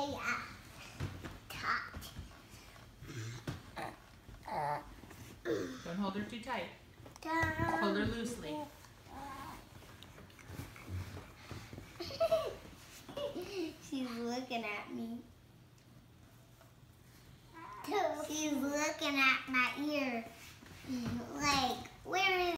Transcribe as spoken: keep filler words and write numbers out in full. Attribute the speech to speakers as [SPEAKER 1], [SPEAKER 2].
[SPEAKER 1] stay up top.
[SPEAKER 2] Don't hold her too tight.
[SPEAKER 1] Down.
[SPEAKER 2] Hold her loosely.
[SPEAKER 1] She's looking at me. She's looking at my ear. Like, where is